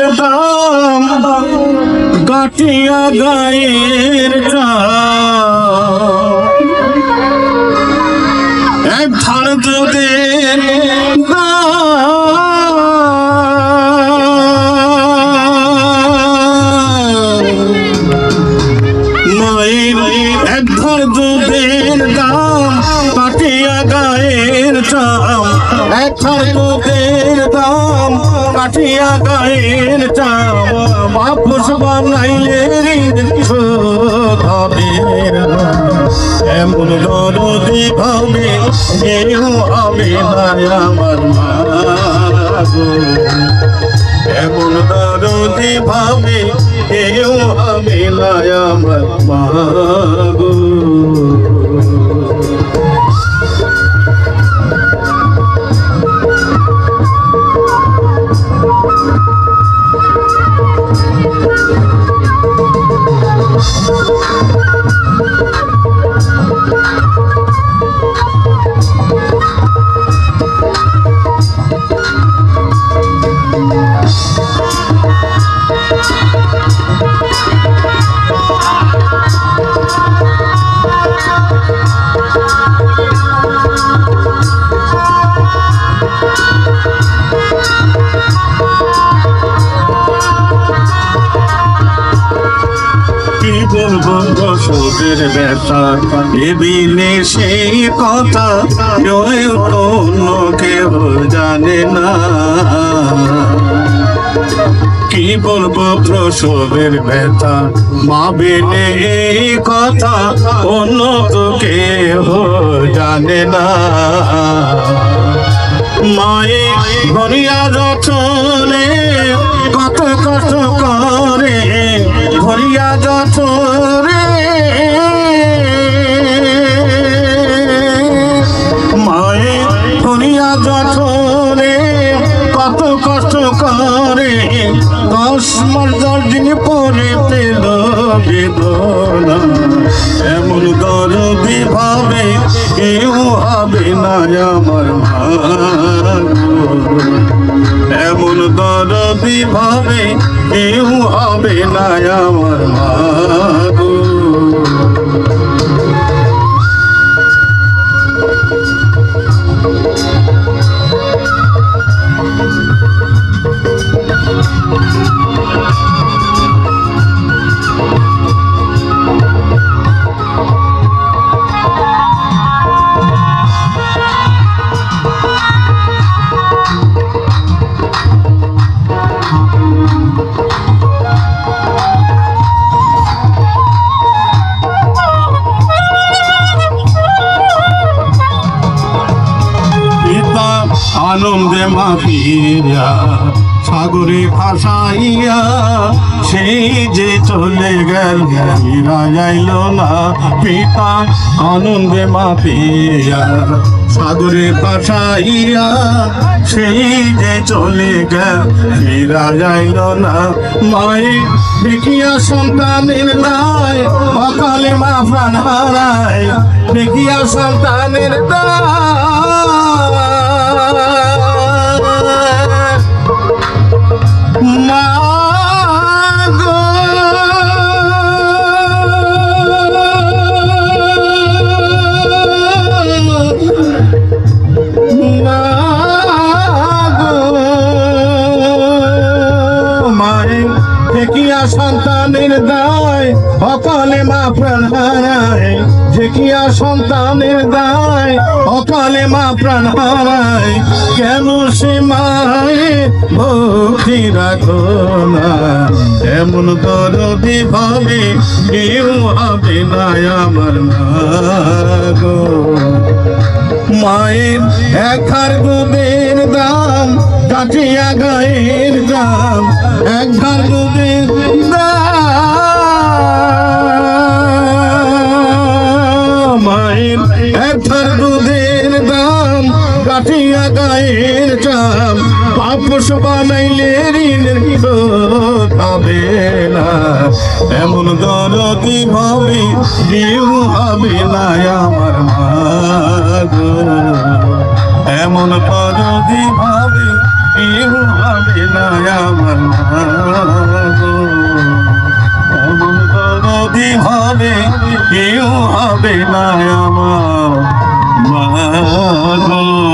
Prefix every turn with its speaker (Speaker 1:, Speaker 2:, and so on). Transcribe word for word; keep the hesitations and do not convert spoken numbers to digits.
Speaker 1: দাম কাটিয়া গায়ের এক ধার দুধের মায়ের এক ধার দুধের দাম কাটিয়া গায়ের চাম এক ধার দুধের দাম কাটিয়া গায়ের চাম বাপুস বানাইলে হবে এমন দরদি ভাবে কেউ হবে না আমার মা এমন দরদি ভাবে কেউ হবে না আমার মা গো বসতের ব্যথা এবিনে সেই কথা অন্য কেউ জানে না কি বলবো প্রসবের ব্যথা মা বিনে এই কথা অন্য তো কেউ জানে না মায়ে ভরিয়া যতনে কত কষ্ট করে ভরিয়া যতনে মায়ে ভরিয়া যতনে কত কষ্ট করে দশ মাস দশ দিন পরে পেল বেদনা এমন দরদি ভাবে কেউ হবে না আমার মা এমন দরদি ভাবে কেউ হবে না আমার মা গো আনন্দে মাপিয়া সাগরে ভাসাইয়া সেই যে চলে গেল যাইল না পিতা আনন্দে মাপিয়া সাগরে ভাসাইয়া সেই যে চলে গেল ফিরা যাইল না মায়ের দেখিয়া সন্তানের দায় অকালে মা প্রাণ হারায় দেখিয়া সন্তানের দায় মা গো মা গো মায়ের দেখিয়া সন্তানের দায় অকালে মা প্রাণ হারায় দেখিয়া সন্তানের দায় অকালে মা প্রাণ হারায় কেন সে মায়ে ভক্তি রাখো না এমন দরদি ভাবে কেউ হবে না আমার মা গো মায়ের এক হার দুধের দাম কাটিয়া গায়ের দাম এক হার দুধের দাম মায়ের এক হার দুধের দাম কাটিয়া গায়ের দাম পাপস বানাইলে ঋণের শোধ হবে না এমন দরদি ভাবে কেউ হবে না আমার মা গো এমন দরদি ভাবে কেউ হবে না আমার মা। কেউ হবে না আমার মা গো।